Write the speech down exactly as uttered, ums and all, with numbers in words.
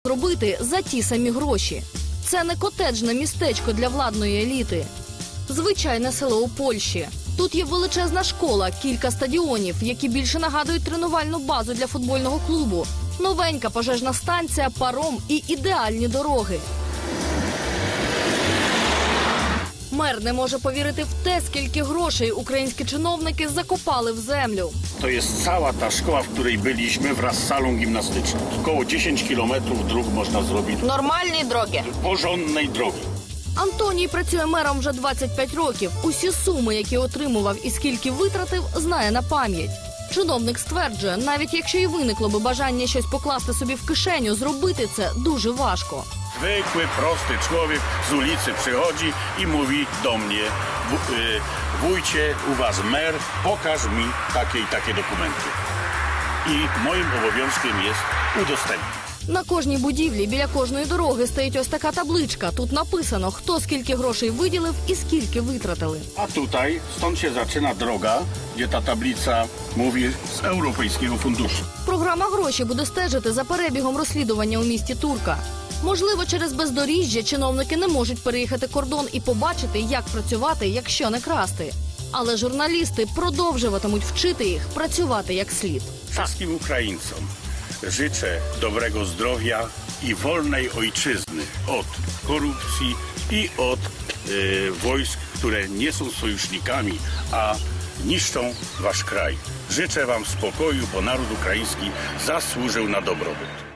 робити за ті самі гроші. Це не котеджне містечко для владної еліти. Звичайне село у Польщі. Тут є величезна школа, кілька стадіонів, які більше нагадують тренувальну базу для футбольного клубу, новенька пожежна станція, паром і ідеальні дороги. Мер не може повірити в те, скільки грошей українські чиновники закопали в землю. To jest cała ta szkoła, w której byliśmy wraz z salą gimnastyczną. Około dziesięć kilometrów dróg można zrobić. Нормальні дороги. Porządnej drogi. Антоній працює мером вже двадцять п'ять років. Усі суми, які отримував і скільки витратив, знає на пам'ять. Чиновник стверджує, навіть якщо і виникло би бажання щось покласти собі в кишеню, зробити це дуже важко. Zwykły, prosty człowiek z ulicy przychodzi i mówi do mnie: wójcie, u was mer, pokaż mi takie i takie dokumenty. I moim obowiązkiem jest udostępnić. На кожній будівлі, біля кожної дороги стоїть ось така табличка. Тут написано, хто скільки грошей виділив і скільки витратили. A tutaj, stąd się zaczyna droga, gdzie ta tablica mówi z Europejskiego Funduszu. Програма «Гроші» буде стежити за перебігом розслідування у місті Турка. Можливо, через бездоріжжя чиновники не можуть переїхати кордон і побачити, як працювати, якщо не красти. Але журналісти продовжуватимуть вчити їх працювати як слід. Wszystkim Ukraińcom życzę dobrego zdrowia i wolnej ojczyzny od korupcji i od e, wojsk, które nie są sojusznikami, a niszczą wasz kraj. Życzę wam spokoju, bo naród ukraiński zasłużył na dobrobyt.